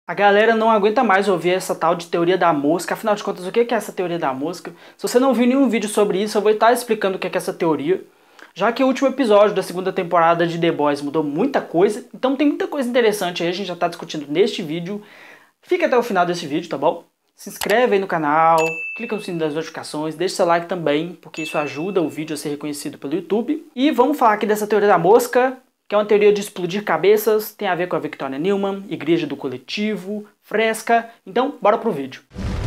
A galera não aguenta mais ouvir essa tal de teoria da mosca. Afinal de contas, o que é essa teoria da mosca? Se você não viu nenhum vídeo sobre isso, eu vou estar explicando o que é essa teoria. Já que o último episódio da segunda temporada de The Boys mudou muita coisa, então tem muita coisa interessante aí, a gente já está discutindo neste vídeo. Fica até o final desse vídeo, tá bom? Se inscreve aí no canal, clica no sininho das notificações, deixa seu like também, porque isso ajuda o vídeo a ser reconhecido pelo YouTube. E vamos falar aqui dessa teoria da mosca, que é uma teoria de explodir cabeças, tem a ver com a Victoria Newman, Igreja do Coletivo, Fresca. Então, bora pro vídeo.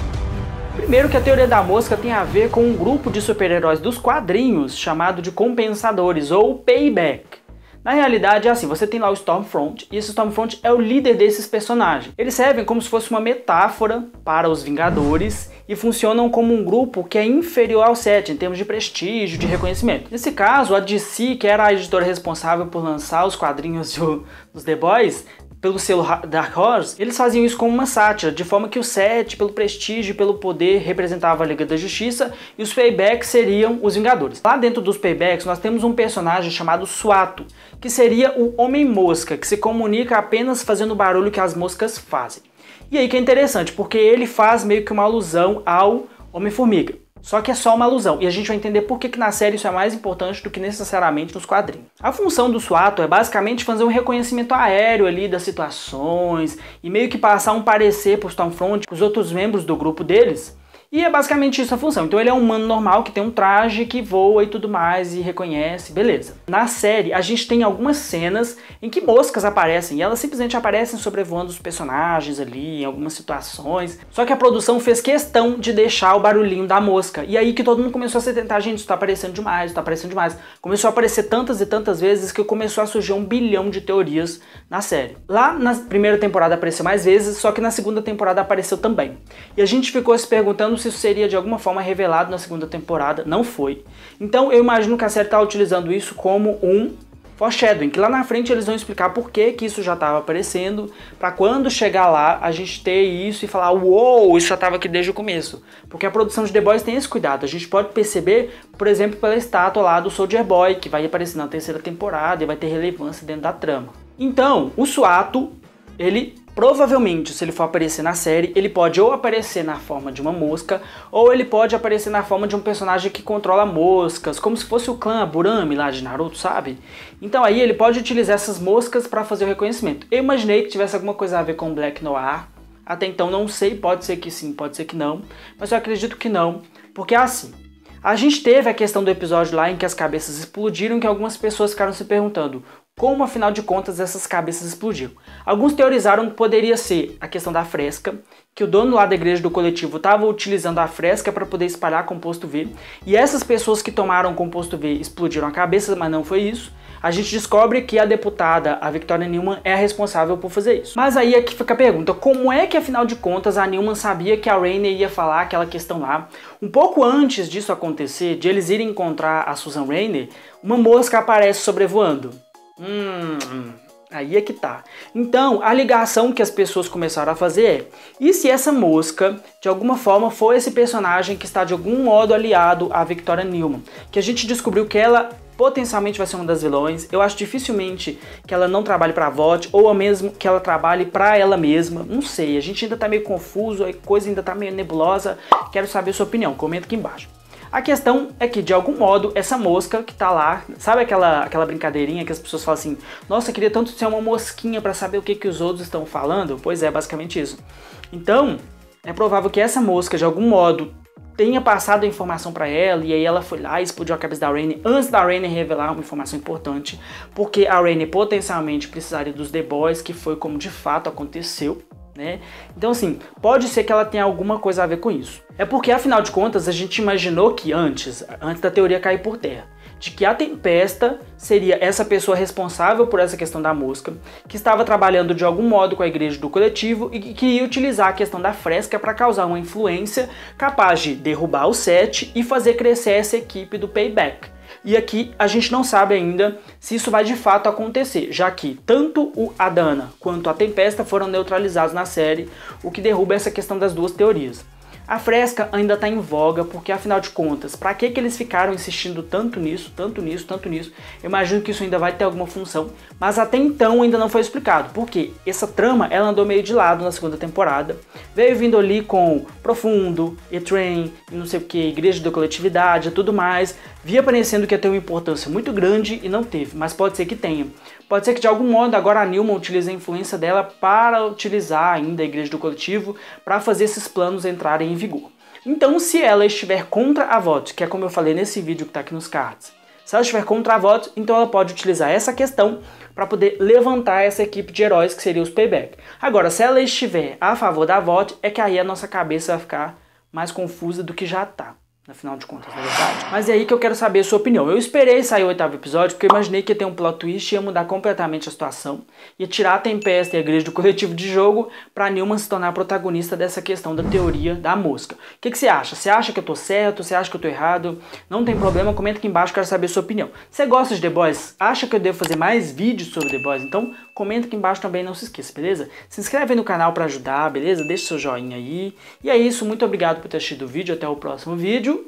Primeiro que a teoria da mosca tem a ver com um grupo de super-heróis dos quadrinhos chamado de Compensadores, ou Payback. Na realidade é assim, você tem lá o Stormfront, e esse Stormfront é o líder desses personagens. Eles servem como se fosse uma metáfora para os Vingadores e funcionam como um grupo que é inferior ao 7 em termos de prestígio, de reconhecimento. Nesse caso, a DC, que era a editora responsável por lançar os quadrinhos dos The Boys, pelo selo Dark Horse, eles faziam isso como uma sátira, de forma que o 7, pelo prestígio e pelo poder, representava a Liga da Justiça, e os Paybacks seriam os Vingadores. Lá dentro dos Paybacks, nós temos um personagem chamado Suato, que seria o Homem-Mosca, que se comunica apenas fazendo o barulho que as moscas fazem. E aí que é interessante, porque ele faz meio que uma alusão ao Homem-Formiga. Só que é só uma alusão, e a gente vai entender por que na série isso é mais importante do que necessariamente nos quadrinhos. A função do Suato é basicamente fazer um reconhecimento aéreo ali das situações e meio que passar um parecer para o Stormfront, para os outros membros do grupo deles. E é basicamente isso a função. Então ele é um humano normal que tem um traje, que voa e tudo mais e reconhece, beleza. Na série a gente tem algumas cenas em que moscas aparecem e elas simplesmente aparecem sobrevoando os personagens ali em algumas situações. Só que a produção fez questão de deixar o barulhinho da mosca. E aí que todo mundo começou a se tentar, gente, isso tá aparecendo demais, tá aparecendo demais. Começou a aparecer tantas e tantas vezes que começou a surgir 1 bilhão de teorias na série. Lá na primeira temporada apareceu mais vezes, só que na segunda temporada apareceu também. E a gente ficou se perguntando se isso seria de alguma forma revelado na segunda temporada. Não foi. Então eu imagino que a série está utilizando isso como um foreshadowing, que lá na frente eles vão explicar por que isso já estava aparecendo, para quando chegar lá a gente ter isso e falar, uou, isso já estava aqui desde o começo. Porque a produção de The Boys tem esse cuidado. A gente pode perceber, por exemplo, pela estátua lá do Soldier Boy, que vai aparecer na terceira temporada e vai ter relevância dentro da trama. Então, o Suato, ele provavelmente, se ele for aparecer na série, ele pode ou aparecer na forma de uma mosca, ou ele pode aparecer na forma de um personagem que controla moscas, como se fosse o clã Burami lá de Naruto, sabe? Então aí ele pode utilizar essas moscas para fazer o reconhecimento. Eu imaginei que tivesse alguma coisa a ver com Black Noir, até então não sei, pode ser que sim, pode ser que não, mas eu acredito que não, porque é assim. A gente teve a questão do episódio lá em que as cabeças explodiram, que algumas pessoas ficaram se perguntando como, afinal de contas, essas cabeças explodiram. Alguns teorizaram que poderia ser a questão da fresca, que o dono lá da Igreja do Coletivo estava utilizando a fresca para poder espalhar composto V, e essas pessoas que tomaram composto V explodiram a cabeça, mas não foi isso. A gente descobre que a deputada, a Victoria Newman, é a responsável por fazer isso. Mas aí é que fica a pergunta, como é que afinal de contas a Newman sabia que a Rainey ia falar aquela questão lá? Um pouco antes disso acontecer, de eles irem encontrar a Susan Rainey, uma mosca aparece sobrevoando. Aí é que tá. Então, a ligação que as pessoas começaram a fazer é, e se essa mosca, de alguma forma, for esse personagem que está de algum modo aliado à Victoria Newman? Que a gente descobriu que ela potencialmente vai ser uma das vilões. Eu acho dificilmente que ela não trabalhe pra VOT, ou mesmo que ela trabalhe pra ela mesma. Não sei, a gente ainda tá meio confuso, a coisa ainda tá meio nebulosa. Quero saber a sua opinião, comenta aqui embaixo. A questão é que, de algum modo, essa mosca que tá lá, sabe aquela brincadeirinha que as pessoas falam assim, nossa, eu queria tanto ser uma mosquinha pra saber o que os outros estão falando? Pois é, basicamente isso. Então, é provável que essa mosca, de algum modo, tenha passado a informação pra ela, e aí ela foi lá e explodiu a cabeça da Rainey, antes da Rainey revelar uma informação importante, porque a Rainey potencialmente precisaria dos The Boys, que foi como de fato aconteceu. Né? Então assim, pode ser que ela tenha alguma coisa a ver com isso. É porque afinal de contas a gente imaginou que antes da teoria cair por terra, de que a Tempesta seria essa pessoa responsável por essa questão da mosca, que estava trabalhando de algum modo com a Igreja do Coletivo e que ia utilizar a questão da fresca para causar uma influência capaz de derrubar o 7 e fazer crescer essa equipe do Payback. E aqui a gente não sabe ainda se isso vai de fato acontecer, já que tanto o Adana quanto a Tempesta foram neutralizados na série, o que derruba essa questão das duas teorias. A fresca ainda está em voga, porque afinal de contas, para que eles ficaram insistindo tanto nisso, tanto nisso, tanto nisso? Eu imagino que isso ainda vai ter alguma função, mas até então ainda não foi explicado, porque essa trama ela andou meio de lado na segunda temporada, veio vindo ali com Profundo, E-Train, e não sei o que, Igreja da Coletividade e tudo mais, via parecendo que ia ter uma importância muito grande e não teve, mas pode ser que tenha. Pode ser que de algum modo agora a Nilma utilize a influência dela para utilizar ainda a Igreja do Coletivo para fazer esses planos entrarem em vigor. Então, se ela estiver contra a VOT, que é como eu falei nesse vídeo que está aqui nos cards, se ela estiver contra a VOT, então ela pode utilizar essa questão para poder levantar essa equipe de heróis que seria os Payback. Agora, se ela estiver a favor da VOT, é que aí a nossa cabeça vai ficar mais confusa do que já está. Afinal de contas, na verdade. Mas é aí que eu quero saber a sua opinião. Eu esperei sair o 8º episódio porque eu imaginei que ia ter um plot twist e ia mudar completamente a situação. Ia tirar a Tempesta e a Igreja do Coletivo de jogo pra Nilma se tornar protagonista dessa questão da teoria da mosca. O que você acha? Você acha que eu tô certo? Você acha que eu tô errado? Não tem problema, comenta aqui embaixo, quero saber a sua opinião. Você gosta de The Boys? Acha que eu devo fazer mais vídeos sobre The Boys? Então comenta aqui embaixo também, não se esqueça, beleza? Se inscreve aí no canal pra ajudar, beleza? Deixa seu joinha aí. E é isso, muito obrigado por ter assistido o vídeo, até o próximo vídeo.